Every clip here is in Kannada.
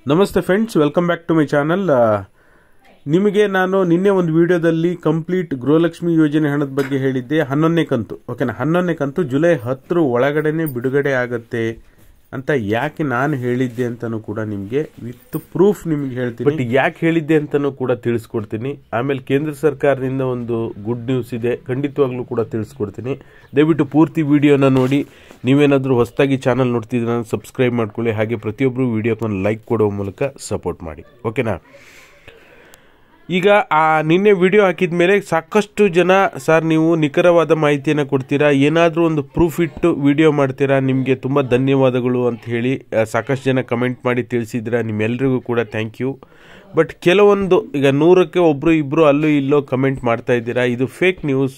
ನಮಸ್ತೆ friends, welcome back to my channel. ನಿಮಗೆ ನಾನು ನಿನ್ನೆ ಒಂದು ವಿಡಿಯೋದಲ್ಲಿ ಕಂಪ್ಲೀಟ್ ಗೃಹಲಕ್ಷ್ಮಿ ಯೋಜನೆ ಹಣದ ಬಗ್ಗೆ ಹೇಳಿದ್ದೆ. 11ನೇ ಕಂತು, ಓಕೆನಾ. 11ನೇ ಕಂತು ಜುಲೈ 10 ಒಳಗಡೆನೆ ಬಿಡುಗಡೆ ಆಗುತ್ತೆ ಅಂತ ಯಾಕೆ ನಾನು ಹೇಳಿದ್ದೆ ಅಂತಲೂ ಕೂಡ ನಿಮಗೆ ವಿತ್ ಪ್ರೂಫ್ ನಿಮಗೆ ಹೇಳ್ತೀನಿ. ಬಟ್ ಯಾಕೆ ಹೇಳಿದ್ದೆ ಅಂತಲೂ ಕೂಡ ತಿಳಿಸ್ಕೊಡ್ತೀನಿ. ಆಮೇಲೆ ಕೇಂದ್ರ ಸರ್ಕಾರದಿಂದ ಒಂದು ಗುಡ್ ನ್ಯೂಸ್ ಇದೆ, ಖಂಡಿತವಾಗ್ಲೂ ಕೂಡ ತಿಳಿಸ್ಕೊಡ್ತೀನಿ. ದಯವಿಟ್ಟು ಪೂರ್ತಿ ವಿಡಿಯೋನ ನೋಡಿ. ನೀವೇನಾದರೂ ಹೊಸದಾಗಿ ಚಾನಲ್ ನೋಡ್ತಿದ್ರೆ ಸಬ್ಸ್ಕ್ರೈಬ್ ಮಾಡ್ಕೊಳ್ಳಿ. ಹಾಗೆ ಪ್ರತಿಯೊಬ್ಬರು ವಿಡಿಯೋಕ್ಕೊಂದು ಲೈಕ್ ಕೊಡೋ ಮೂಲಕ ಸಪೋರ್ಟ್ ಮಾಡಿ, ಓಕೆನಾ. ಈಗ ನಿನ್ನೆ ವಿಡಿಯೋ ಹಾಕಿದ ಮೇಲೆ ಸಾಕಷ್ಟು ಜನ, ಸರ್ ನೀವು ನಿಖರವಾದ ಮಾಹಿತಿಯನ್ನು ಕೊಡ್ತೀರಾ, ಏನಾದರೂ ಒಂದು ಪ್ರೂಫ್ ಇಟ್ಟು ವಿಡಿಯೋ ಮಾಡ್ತೀರಾ, ನಿಮಗೆ ತುಂಬ ಧನ್ಯವಾದಗಳು ಅಂತ ಹೇಳಿ ಸಾಕಷ್ಟು ಜನ ಕಮೆಂಟ್ ಮಾಡಿ ತಿಳಿಸಿದ್ದೀರಾ. ನಿಮ್ಮೆಲ್ಲರಿಗೂ ಕೂಡ ಥ್ಯಾಂಕ್ ಯು. ಬಟ್ ಕೆಲವೊಂದು, ಈಗ 100ಕ್ಕೆ ಒಬ್ಬರು ಇಬ್ಬರು ಅಲ್ಲೂ ಇಲ್ಲೋ ಕಮೆಂಟ್ ಮಾಡ್ತಾ ಇದ್ದೀರಾ. ಇದು ಫೇಕ್ ನ್ಯೂಸ್.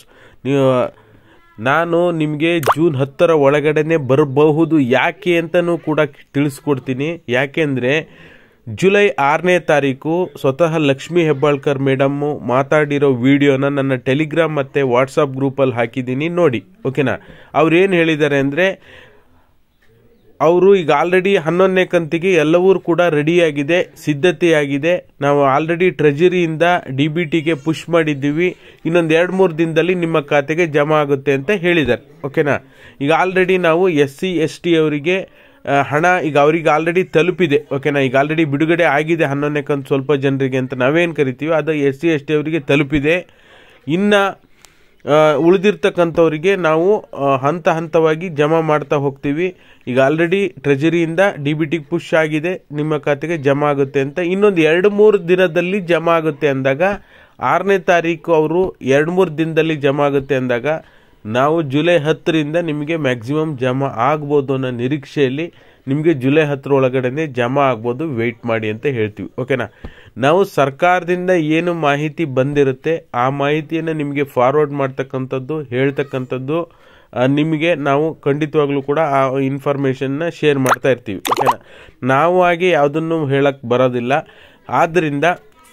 ನಾನು ನಿಮಗೆ ಜೂನ್ 10ರ ಒಳಗಡೆನೆ ಬರಬಹುದು. ಯಾಕೆ ಅಂತಲೂ ಕೂಡ ತಿಳಿಸ್ಕೊಡ್ತೀನಿ. ಯಾಕೆಂದರೆ ಜುಲೈ 6ನೇ ತಾರೀಕು ಸ್ವತಃ ಲಕ್ಷ್ಮೀ ಹೆಬ್ಬಾಳ್ಕರ್ ಮೇಡಮ್ಮು ಮಾತಾಡಿರೋ ವಿಡಿಯೋನ ನನ್ನ ಟೆಲಿಗ್ರಾಮ್ ಮತ್ತು ವಾಟ್ಸಪ್ ಗ್ರೂಪಲ್ಲಿ ಹಾಕಿದ್ದೀನಿ, ನೋಡಿ, ಓಕೆನಾ. ಅವ್ರು ಏನು ಹೇಳಿದ್ದಾರೆ ಅಂದರೆ, ಅವರು ಈಗ ಆಲ್ರೆಡಿ 11ನೇ ಕಂತಿಗೆ ಎಲ್ಲವೂ ಕೂಡ ರೆಡಿಯಾಗಿದೆ, ಸಿದ್ಧತೆಯಾಗಿದೆ. ನಾವು ಆಲ್ರೆಡಿ ಟ್ರೆಜರಿಯಿಂದ DBTಗೆ ಪುಷ್ ಮಾಡಿದ್ದೀವಿ, ಇನ್ನೊಂದು 2-3 ದಿನದಲ್ಲಿ ನಿಮ್ಮ ಖಾತೆಗೆ ಜಮಾ ಆಗುತ್ತೆ ಅಂತ ಹೇಳಿದ್ದಾರೆ, ಓಕೆನಾ. ಈಗ ಆಲ್ರೆಡಿ ನಾವು SC ST ಅವರಿಗೆ ಹಣ ಈಗ ಅವರಿಗೆ ಆಲ್ರೆಡಿ ತಲುಪಿದೆ, ಓಕೆನಾ. ಈಗ ಆಲ್ರೆಡಿ ಬಿಡುಗಡೆ ಆಗಿದೆ 11ನೇ ಕಂತು ಸ್ವಲ್ಪ ಜನರಿಗೆ ಅಂತ ನಾವೇನು ಕರಿತೀವಿ, ಅದು SC ST ಅವರಿಗೆ ತಲುಪಿದೆ. ಇನ್ನು ಉಳಿದಿರ್ತಕ್ಕಂಥವರಿಗೆ ನಾವು ಹಂತ ಹಂತವಾಗಿ ಜಮಾ ಮಾಡ್ತಾ ಹೋಗ್ತೀವಿ. ಈಗ ಆಲ್ರೆಡಿ ಟ್ರೆಜರಿಯಿಂದ DBTಗೆ ಪುಷ್ ಆಗಿದೆ, ನಿಮ್ಮ ಖಾತೆಗೆ ಜಮಾ ಆಗುತ್ತೆ ಅಂತ. ಇನ್ನೊಂದು 2-3 ದಿನದಲ್ಲಿ ಜಮಾ ಆಗುತ್ತೆ ಅಂದಾಗ, 6ನೇ ತಾರೀಕು ಅವರು 2-3 ದಿನದಲ್ಲಿ ಜಮಾ ಆಗುತ್ತೆ ಅಂದಾಗ, ನಾವು ಜುಲೈ 10ರಿಂದ ನಿಮಗೆ ಮ್ಯಾಕ್ಸಿಮಮ್ ಜಮಾ ಆಗ್ಬೋದು ಅನ್ನೋ ನಿರೀಕ್ಷೆಯಲ್ಲಿ ನಿಮಗೆ ಜುಲೈ 10 ಒಳಗಡೆ ಜಮಾ ಆಗ್ಬೋದು, ವೆಯ್ಟ್ ಮಾಡಿ ಅಂತ ಹೇಳ್ತೀವಿ, ಓಕೆನಾ. ನಾವು ಸರ್ಕಾರದಿಂದ ಏನು ಮಾಹಿತಿ ಬಂದಿರುತ್ತೆ ಆ ಮಾಹಿತಿಯನ್ನು ನಿಮಗೆ ಫಾರ್ವರ್ಡ್ ಮಾಡ್ತಕ್ಕಂಥದ್ದು, ಹೇಳ್ತಕ್ಕಂಥದ್ದು ನಿಮಗೆ ನಾವು ಖಂಡಿತವಾಗ್ಲೂ ಕೂಡ ಆ ಇನ್ಫಾರ್ಮೇಷನ್ನ ಶೇರ್ ಮಾಡ್ತಾ ಇರ್ತೀವಿ, ಓಕೆನಾ. ನಾವು ಹಾಗೆ ಯಾವುದನ್ನು ಹೇಳಕ್ಕೆ ಬರೋದಿಲ್ಲ. ಆದ್ದರಿಂದ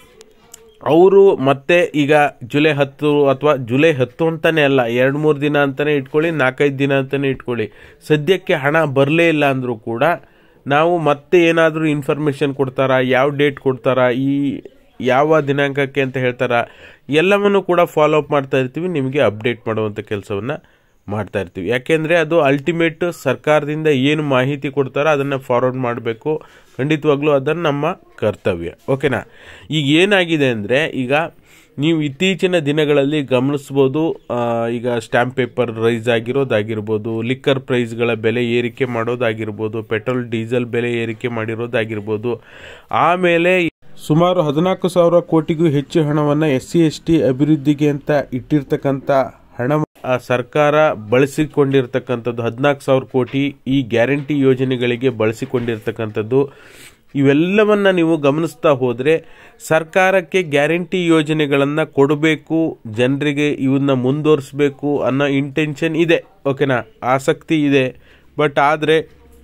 ಅವರು ಮತ್ತೆ ಈಗ ಜುಲೈ 10 ಅಥವಾ ಜುಲೈ 10 ಅಂತಲೇ ಅಲ್ಲ, 2-3 ದಿನ ಅಂತಲೇ ಇಟ್ಕೊಳ್ಳಿ, 4-5 ದಿನ ಅಂತಲೇ ಇಟ್ಕೊಳ್ಳಿ. ಸದ್ಯಕ್ಕೆ ಹಣ ಬರಲೇ ಇಲ್ಲ ಅಂದರೂ ಕೂಡ ನಾವು ಮತ್ತೆ ಏನಾದರೂ ಇನ್ಫಾರ್ಮೇಷನ್ ಕೊಡ್ತಾರಾ, ಯಾವ ಡೇಟ್ ಕೊಡ್ತಾರಾ, ಈ ಯಾವ ದಿನಾಂಕಕ್ಕೆ ಅಂತ ಹೇಳ್ತಾರಾ, ಎಲ್ಲವನ್ನೂ ಕೂಡ ಫಾಲೋ ಅಪ್ ಮಾಡ್ತಾ ಇರ್ತೀವಿ, ನಿಮಗೆ ಅಪ್ಡೇಟ್ ಮಾಡುವಂಥ ಕೆಲಸವನ್ನು ಮಾಡ್ತಾ ಇರ್ತೀವಿ. ಯಾಕೆಂದರೆ ಅದು ಅಲ್ಟಿಮೇಟ್ ಸರ್ಕಾರದಿಂದ ಏನು ಮಾಹಿತಿ ಕೊಡ್ತಾರೋ ಅದನ್ನು ಫಾರ್ವರ್ಡ್ ಮಾಡಬೇಕು, ಖಂಡಿತವಾಗ್ಲೂ ಅದನ್ನು ನಮ್ಮ ಕರ್ತವ್ಯ, ಓಕೆನಾ. ಈಗ ಏನಾಗಿದೆ ಅಂದರೆ, ಈಗ ನೀವು ಇತ್ತೀಚಿನ ದಿನಗಳಲ್ಲಿ ಗಮನಿಸ್ಬೋದು, ಈಗ ಸ್ಟ್ಯಾಂಪ್ ಪೇಪರ್ ರೈಸ್ ಆಗಿರೋದಾಗಿರ್ಬೋದು, ಲಿಕ್ಕರ್ ಪ್ರೈಸ್ಗಳ ಬೆಲೆ ಏರಿಕೆ ಮಾಡೋದಾಗಿರ್ಬೋದು, ಪೆಟ್ರೋಲ್ ಡೀಸೆಲ್ ಬೆಲೆ ಏರಿಕೆ ಮಾಡಿರೋದಾಗಿರ್ಬೋದು, ಆಮೇಲೆ ಸುಮಾರು 14,000 ಕೋಟಿಗೂ ಹೆಚ್ಚು ಹಣವನ್ನು SC ST ಅಭಿವೃದ್ಧಿಗೆ ಅಂತ ಇಟ್ಟಿರ್ತಕ್ಕಂಥ ಹಣ ಸರ್ಕಾರ ಬಳಸಿಕೊಂಡಿರ್ತಕ್ಕಂಥದ್ದು 14,000 ಕೋಟಿ ಈ ಗ್ಯಾರಂಟಿ ಯೋಜನೆಗಳಿಗೆ ಬಳಸಿಕೊಂಡಿರ್ತಕ್ಕಂಥದ್ದು. ಇವೆಲ್ಲವನ್ನ ನೀವು ಗಮನಿಸ್ತಾ ಹೋದರೆ ಸರ್ಕಾರಕ್ಕೆ ಗ್ಯಾರಂಟಿ ಯೋಜನೆಗಳನ್ನು ಕೊಡಬೇಕು, ಜನರಿಗೆ ಇವನ್ನ ಮುಂದುವರಿಸಬೇಕು ಅನ್ನೋ ಇಂಟೆನ್ಷನ್ ಇದೆ, ಓಕೆನಾ, ಆಸಕ್ತಿ ಇದೆ. ಬಟ್ ಆದರೆ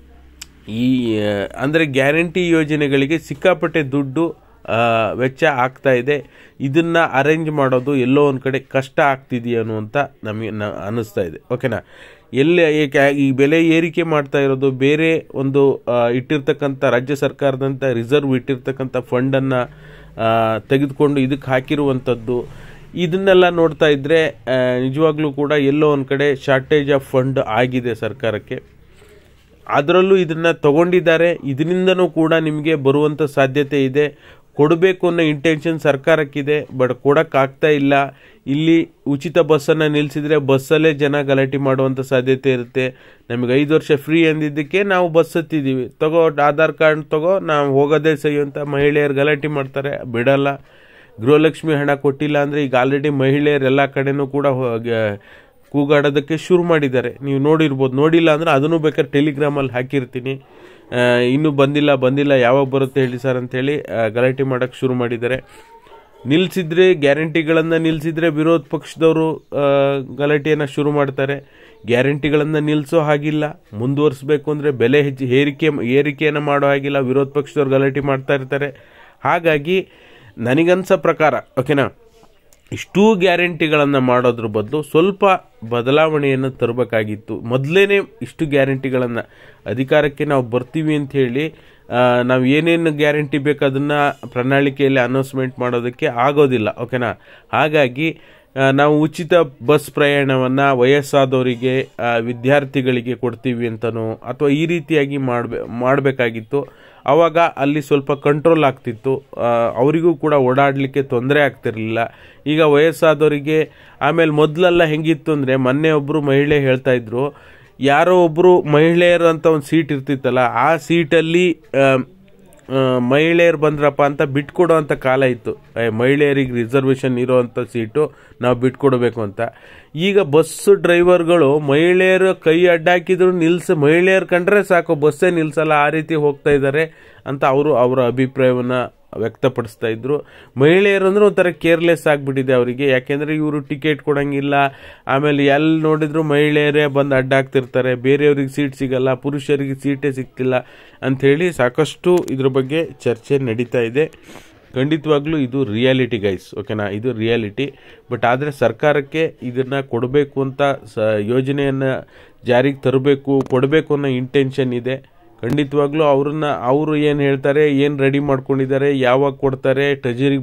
ಅಂದರೆ ಗ್ಯಾರಂಟಿ ಯೋಜನೆಗಳಿಗೆ ಸಿಕ್ಕಾಪಟ್ಟೆ ದುಡ್ಡು ವೆಚ್ಚ ಆಗ್ತಾ ಇದೆ. ಇದನ್ನು ಅರೇಂಜ್ ಮಾಡೋದು ಎಲ್ಲೋ ಒಂದು ಕಡೆ ಕಷ್ಟ ಆಗ್ತಿದೆಯಾ ಅನ್ನುವಂಥ ನಮಗೆ ಅನ್ನಿಸ್ತಾ ಇದೆ, ಓಕೆನಾ. ಈ ಬೆಲೆ ಏರಿಕೆ ಮಾಡ್ತಾ ಇರೋದು ಬೇರೆ ಒಂದು ಇಟ್ಟಿರ್ತಕ್ಕಂಥ ರಾಜ್ಯ ಸರ್ಕಾರದಂಥ ರಿಸರ್ವ್ ಇಟ್ಟಿರ್ತಕ್ಕಂಥ ಫಂಡನ್ನು ತೆಗೆದುಕೊಂಡು ಇದಕ್ಕೆ ಹಾಕಿರುವಂಥದ್ದು. ಇದನ್ನೆಲ್ಲ ನೋಡ್ತಾ ಇದ್ದರೆ ನಿಜವಾಗ್ಲೂ ಕೂಡ ಎಲ್ಲೋ ಒಂದು ಕಡೆ ಶಾರ್ಟೇಜ್ ಆಫ್ ಫಂಡ್ ಆಗಿದೆ ಸರ್ಕಾರಕ್ಕೆ. ಅದರಲ್ಲೂ ಇದನ್ನು ತಗೊಂಡಿದ್ದಾರೆ, ಇದರಿಂದನೂ ಕೂಡ ನಿಮಗೆ ಬರುವಂಥ ಸಾಧ್ಯತೆ ಇದೆ. ಕೊಡಬೇಕು ಅನ್ನೋ ಇಂಟೆನ್ಷನ್ ಸರ್ಕಾರಕ್ಕಿದೆ, ಬಟ್ ಕೊಡೋಕ್ಕಾಗ್ತಾ ಇಲ್ಲ. ಇಲ್ಲಿ ಉಚಿತ ಬಸ್ಸನ್ನು ನಿಲ್ಲಿಸಿದರೆ ಬಸ್ಸಲ್ಲೇ ಜನ ಗಲಾಟೆ ಮಾಡುವಂಥ ಸಾಧ್ಯತೆ ಇರುತ್ತೆ. ನಮಗೆ 5 ವರ್ಷ ಫ್ರೀ ಅಂದಿದ್ದಕ್ಕೆ ನಾವು ಬಸ್ ಹತ್ತಿದ್ದೀವಿ, ತಗೋ ಆಧಾರ್ ಕಾರ್ಡ್ ತಗೋ, ನಾವು ಹೋಗೋದೇ ಸಹಿ ಅಂತ ಮಹಿಳೆಯರು ಗಲಾಟೆ ಮಾಡ್ತಾರೆ, ಬಿಡಲ್ಲ. ಗೃಹಲಕ್ಷ್ಮಿ ಹಣ ಕೊಟ್ಟಿಲ್ಲ ಅಂದರೆ ಈಗ ಆಲ್ರೆಡಿ ಮಹಿಳೆಯರು ಎಲ್ಲ ಕಡೆನೂ ಕೂಡ ಕೂಗಾಡೋದಕ್ಕೆ ಶುರು ಮಾಡಿದ್ದಾರೆ. ನೀವು ನೋಡಿರ್ಬೋದು, ನೋಡಿಲ್ಲ ಅಂದರೆ ಅದನ್ನು ಬೇಕಾದ್ರೆ ಟೆಲಿಗ್ರಾಮಲ್ಲಿ ಹಾಕಿರ್ತೀನಿ. ಇನ್ನೂ ಬಂದಿಲ್ಲ ಯಾವಾಗ ಬರುತ್ತೆ ಹೇಳಿ ಸರ್ ಅಂತೇಳಿ ಗಲಾಟೆ ಮಾಡೋಕ್ಕೆ ಶುರು ಮಾಡಿದ್ದಾರೆ. ನಿಲ್ಲಿಸಿದ್ರೆ ಗ್ಯಾರಂಟಿಗಳನ್ನು ನಿಲ್ಲಿಸಿದ್ರೆ ವಿರೋಧ ಪಕ್ಷದವರು ಗಲಾಟೆಯನ್ನು ಶುರು ಮಾಡ್ತಾರೆ. ಗ್ಯಾರಂಟಿಗಳನ್ನು ನಿಲ್ಲಿಸೋ ಹಾಗಿಲ್ಲ, ಮುಂದುವರಿಸಬೇಕು ಅಂದರೆ ಬೆಲೆ ಏರಿಕೆಯನ್ನು ಮಾಡೋ ಹಾಗಿಲ್ಲ, ವಿರೋಧ ಪಕ್ಷದವ್ರು ಗಲಾಟೆ ಮಾಡ್ತಾ ಇರ್ತಾರೆ. ಹಾಗಾಗಿ ನನಗನ್ಸೋ ಪ್ರಕಾರ, ಓಕೆನಾ, ಇಷ್ಟೂ ಗ್ಯಾರಂಟಿಗಳನ್ನು ಮಾಡೋದ್ರ ಬದಲು ಸ್ವಲ್ಪ ಬದಲಾವಣೆಯನ್ನು ತರಬೇಕಾಗಿತ್ತು. ಮೊದಲೇನೆ ಇಷ್ಟು ಗ್ಯಾರಂಟಿಗಳನ್ನು ಅಧಿಕಾರಕ್ಕೆ ನಾವು ಬರ್ತೀವಿ ಅಂತ ಹೇಳಿ ನಾವು ಏನೇನು ಗ್ಯಾರಂಟಿ ಬೇಕು ಅದನ್ನು ಪ್ರಣಾಳಿಕೆಯಲ್ಲಿ ಅನೌನ್ಸ್ಮೆಂಟ್ ಮಾಡೋದಕ್ಕೆ ಆಗೋದಿಲ್ಲ. ಓಕೆನಾ. ಹಾಗಾಗಿ ನಾವು ಉಚಿತ ಬಸ್ ಪ್ರಯಾಣವನ್ನು ವಯಸ್ಸಾದವರಿಗೆ, ವಿದ್ಯಾರ್ಥಿಗಳಿಗೆ ಕೊಡ್ತೀವಿ ಅಂತನೋ ಅಥವಾ ಈ ರೀತಿಯಾಗಿ ಮಾಡಬೇಕಾಗಿತ್ತು. ಆವಾಗ ಅಲ್ಲಿ ಸ್ವಲ್ಪ ಕಂಟ್ರೋಲ್ ಆಗ್ತಿತ್ತು, ಅವರಿಗೂ ಕೂಡ ಓಡಾಡಲಿಕ್ಕೆ ತೊಂದರೆ ಆಗ್ತಿರಲಿಲ್ಲ. ಈಗ ವಯಸ್ಸಾದವರಿಗೆ ಆಮೇಲೆ ಮೊದಲೆಲ್ಲ ಹೆಂಗಿತ್ತು ಅಂದರೆ, ಮೊನ್ನೆ ಒಬ್ಬರು ಮಹಿಳೆ ಹೇಳ್ತಾ ಇದ್ರು, ಯಾರೋ ಒಬ್ಬರು ಮಹಿಳೆಯರು ಅಂತ ಒಂದು ಸೀಟ್ ಇರ್ತಿತ್ತಲ್ಲ, ಆ ಸೀಟಲ್ಲಿ ಮಹಿಳೆಯರು ಬಂದ್ರಪ್ಪ ಅಂತ ಬಿಟ್ಕೊಡೋ ಅಂಥ ಕಾಲ ಇತ್ತು. ಮಹಿಳೆಯರಿಗೆ ರಿಸರ್ವೇಷನ್ ಇರೋವಂಥ ಸೀಟು ನಾವು ಬಿಟ್ಕೊಡ್ಬೇಕು ಅಂತ. ಈಗ ಬಸ್ಸು ಡ್ರೈವರ್ಗಳು ಮಹಿಳೆಯರು ಕೈ ಅಡ್ಡಾಕಿದ್ರು ಮಹಿಳೆಯರು ಕಂಡ್ರೆ ಸಾಕು, ಬಸ್ಸೇ ನಿಲ್ಲಿಸಲ್ಲ, ಆ ರೀತಿ ಹೋಗ್ತಾ ಇದ್ದಾರೆ ಅಂತ ಅವರ ಅಭಿಪ್ರಾಯವನ್ನು ವ್ಯಕ್ತಪಡಿಸ್ತಾ ಇದ್ರು. ಮಹಿಳೆಯರು ಅಂದ್ರೆ ಒಂಥರ ಕೇರ್ಲೆಸ್ ಆಗಿಬಿಟ್ಟಿದೆ ಅವರಿಗೆ. ಯಾಕೆಂದರೆ ಇವರು ಟಿಕೆಟ್ ಕೊಡೋಂಗಿಲ್ಲ, ಆಮೇಲೆ ಎಲ್ಲಿ ನೋಡಿದ್ರು ಮಹಿಳೆಯರೇ ಬಂದು ಅಡ್ಡಾಕ್ತಿರ್ತಾರೆ, ಬೇರೆಯವ್ರಿಗೆ ಸೀಟ್ ಸಿಗಲ್ಲ, ಪುರುಷರಿಗೆ ಸೀಟೇ ಸಿಗ್ತಿಲ್ಲ ಅಂಥೇಳಿ ಸಾಕಷ್ಟು ಇದ್ರ ಬಗ್ಗೆ ಚರ್ಚೆ ನಡೀತಾ ಇದೆ. ಖಂಡಿತವಾಗ್ಲೂ ಇದು ರಿಯಾಲಿಟಿ ಗೈಸ್. ಓಕೆನಾ, ಇದು ರಿಯಾಲಿಟಿ. ಬಟ್ ಆದರೆ ಸರ್ಕಾರಕ್ಕೆ ಇದನ್ನು ಕೊಡಬೇಕು ಅಂತ ಯೋಜನೆಯನ್ನು ಜಾರಿಗೆ ಕೊಡಬೇಕು ಅನ್ನೋ ಇಂಟೆನ್ಷನ್ ಇದೆ. ಖಂಡಿತವಾಗ್ಲೂ ಅವರು ಏನು ಹೇಳ್ತಾರೆ, ಏನು ರೆಡಿ ಮಾಡ್ಕೊಂಡಿದ್ದಾರೆ, ಯಾವಾಗ ಕೊಡ್ತಾರೆ, ಟ್ರೆಜರಿಗೆ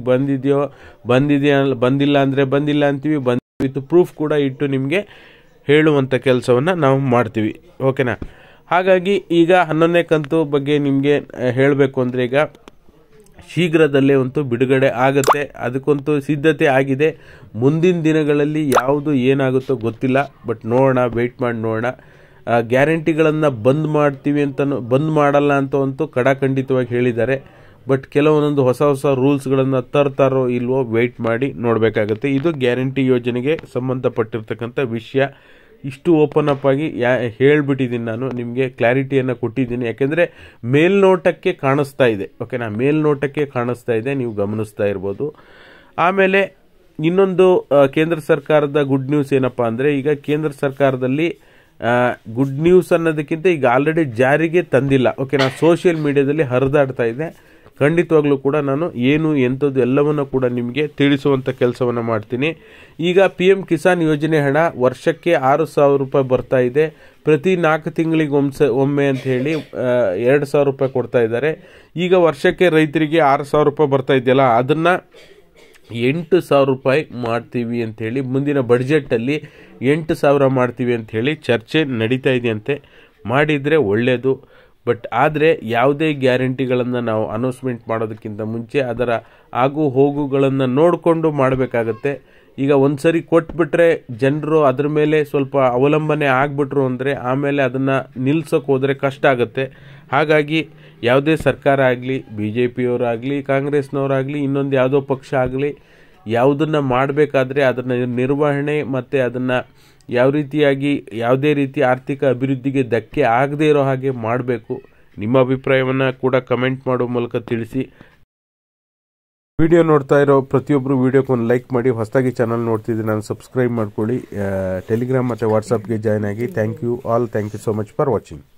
ಬಂದಿಲ್ಲ ಅಂದರೆ ಬಂದಿಲ್ಲ ಅಂತೀವಿ, ವಿತ್ ಪ್ರೂಫ್ ಕೂಡ ಇಟ್ಟು ನಿಮಗೆ ಹೇಳುವಂಥ ಕೆಲಸವನ್ನು ನಾವು ಮಾಡ್ತೀವಿ. ಓಕೆನಾ. ಹಾಗಾಗಿ ಈಗ 11ನೇ ಕಂತು ಬಗ್ಗೆ ನಿಮಗೆ ಹೇಳಬೇಕು ಅಂದರೆ, ಈಗ ಶೀಘ್ರದಲ್ಲೇ ಅಂತೂ ಬಿಡುಗಡೆ ಆಗುತ್ತೆ, ಅದಕ್ಕಂತೂ ಸಿದ್ಧತೆ ಆಗಿದೆ. ಮುಂದಿನ ದಿನಗಳಲ್ಲಿ ಯಾವುದು ಏನಾಗುತ್ತೋ ಗೊತ್ತಿಲ್ಲ, ಬಟ್ ನೋಡೋಣ, ವೆಯ್ಟ್ ಮಾಡಿ ನೋಡೋಣ. ಗ್ಯಾರಂಟಿಗಳನ್ನು ಬಂದ್ ಮಾಡಲ್ಲ ಅಂತೂ ಖಡಾಖಂಡಿತವಾಗಿ ಹೇಳಿದ್ದಾರೆ. ಬಟ್ ಕೆಲವೊಂದೊಂದು ಹೊಸ ರೂಲ್ಸ್ಗಳನ್ನು ತರ್ತಾರೋ ಇಲ್ವೋ ವೆಯ್ಟ್ ಮಾಡಿ ನೋಡಬೇಕಾಗುತ್ತೆ. ಇದು ಗ್ಯಾರಂಟಿ ಯೋಜನೆಗೆ ಸಂಬಂಧಪಟ್ಟಿರ್ತಕ್ಕಂಥ ವಿಷಯ. ಇಷ್ಟು ಓಪನ್ ಅಪ್ ಆಗಿ ಹೇಳ್ಬಿಟ್ಟಿದ್ದೀನಿ, ನಾನು ನಿಮಗೆ ಕ್ಲಾರಿಟಿಯನ್ನು ಕೊಟ್ಟಿದ್ದೀನಿ. ಯಾಕೆಂದರೆ ಮೇಲ್ನೋಟಕ್ಕೆ ಕಾಣಿಸ್ತಾ ಇದೆ. ಓಕೆನಾ, ಮೇಲ್ನೋಟಕ್ಕೆ ಕಾಣಿಸ್ತಾ ಇದೆ, ನೀವು ಗಮನಿಸ್ತಾ ಇರ್ಬೋದು. ಆಮೇಲೆ ಇನ್ನೊಂದು ಕೇಂದ್ರ ಸರ್ಕಾರದ ಗುಡ್ ನ್ಯೂಸ್ ಏನಪ್ಪ ಅಂದರೆ, ಈಗ ಕೇಂದ್ರ ಸರ್ಕಾರದಲ್ಲಿ ಗುಡ್ ನ್ಯೂಸ್ ಅನ್ನೋದಕ್ಕಿಂತ ಈಗ ಆಲ್ರೆಡಿ ಜಾರಿಗೆ ತಂದಿಲ್ಲ. ಓಕೆನಾ, ಸೋಷಿಯಲ್ ಮೀಡಿಯಾದಲ್ಲಿ ಹರಿದಾಡ್ತಾ ಇದೆ. ಖಂಡಿತವಾಗ್ಲೂ ಕೂಡ ನಾನು ಏನು ಎಂಥದ್ದು ಎಲ್ಲವನ್ನು ಕೂಡ ನಿಮಗೆ ತಿಳಿಸುವಂಥ ಕೆಲಸವನ್ನು ಮಾಡ್ತೀನಿ. ಈಗ PM ಕಿಸಾನ್ ಯೋಜನೆ ಹಣ ವರ್ಷಕ್ಕೆ 6,000 ರೂಪಾಯಿ ಬರ್ತಾ ಇದೆ. ಪ್ರತಿ 4 ತಿಂಗಳಿಗೆ ಒಮ್ಮೆ ಅಂತ ಹೇಳಿ 2,000 ರೂಪಾಯಿ ಕೊಡ್ತಾ ಇದ್ದಾರೆ. ಈಗ ವರ್ಷಕ್ಕೆ ರೈತರಿಗೆ 6,000 ರೂಪಾಯಿ ಬರ್ತಾ ಇದೆಯಲ್ಲ, ಅದನ್ನು 8,000 ರೂಪಾಯಿ ಮಾಡ್ತೀವಿ ಅಂಥೇಳಿ, ಮುಂದಿನ ಬಡ್ಜೆಟಲ್ಲಿ 8,000 ಮಾಡ್ತೀವಿ ಅಂಥೇಳಿ ಚರ್ಚೆ ನಡೀತಾ ಇದೆಯಂತೆ. ಮಾಡಿದರೆ ಒಳ್ಳೆಯದು. ಬಟ್ ಆದರೆ ಯಾವುದೇ ಗ್ಯಾರಂಟಿಗಳನ್ನು ನಾವು ಅನೌನ್ಸ್ಮೆಂಟ್ ಮಾಡೋದಕ್ಕಿಂತ ಮುಂಚೆ ಅದರ ಆಗು ಹೋಗುಗಳನ್ನು ನೋಡಿಕೊಂಡು ಮಾಡಬೇಕಾಗತ್ತೆ. ಈಗ ಒಂದು ಸರಿ ಕೊಟ್ಬಿಟ್ರೆ ಜನರು ಅದ್ರ ಮೇಲೆ ಸ್ವಲ್ಪ ಅವಲಂಬನೆ ಆಗಿಬಿಟ್ರು ಅಂದರೆ ಆಮೇಲೆ ಅದನ್ನು ನಿಲ್ಸೋಕೆ ಹೋದರೆ ಕಷ್ಟ ಆಗುತ್ತೆ. ಹಾಗಾಗಿ ಯಾವುದೇ ಸರ್ಕಾರ ಆಗಲಿ, BJPಯವರಾಗಲಿ, ಕಾಂಗ್ರೆಸ್ನವರಾಗಲಿ, ಇನ್ನೊಂದು ಯಾವುದೋ ಪಕ್ಷ ಆಗಲಿ, ಯಾವುದನ್ನು ಮಾಡಬೇಕಾದ್ರೆ ಅದನ್ನು ನಿರ್ವಹಣೆ ಮತ್ತು ಅದನ್ನು ಯಾವ ರೀತಿಯಾಗಿ ಯಾವುದೇ ರೀತಿ ಆರ್ಥಿಕ ಅಭಿವೃದ್ಧಿಗೆ ಧಕ್ಕೆ ಆಗದೇ ಇರೋ ಹಾಗೆ ಮಾಡಬೇಕು. ನಿಮ್ಮ ಅಭಿಪ್ರಾಯವನ್ನು ಕೂಡ ಕಮೆಂಟ್ ಮಾಡೋ ಮೂಲಕ ತಿಳಿಸಿ. ವಿಡಿಯೋ ನೋಡ್ತಾ ಇರೋ ಪ್ರತಿಯೊಬ್ಬರು ವಿಡಿಯೋಕ್ಕೊಂದು ಲೈಕ್ ಮಾಡಿ. ಹೊಸದಾಗಿ ಚಾನಲ್ ನೋಡ್ತಿದ್ದೀನಿ, ನಾನು ಸಬ್ಸ್ಕ್ರೈಬ್ ಮಾಡ್ಕೊಳ್ಳಿ. ಟೆಲಿಗ್ರಾಮ್ ಮತ್ತು ವಾಟ್ಸಪ್ಗೆ ಜಾಯ್ನ್ ಆಗಿ. Thank you all. Thank you so much for watching.